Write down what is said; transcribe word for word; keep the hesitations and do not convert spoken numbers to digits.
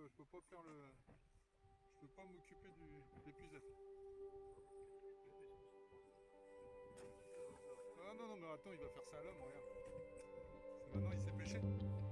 je peux pas faire le. Je peux pas m'occuper du l'épuisette. Ah non, non, mais attends, il va faire ça à l'homme, regarde. Maintenant, il sait pêcher.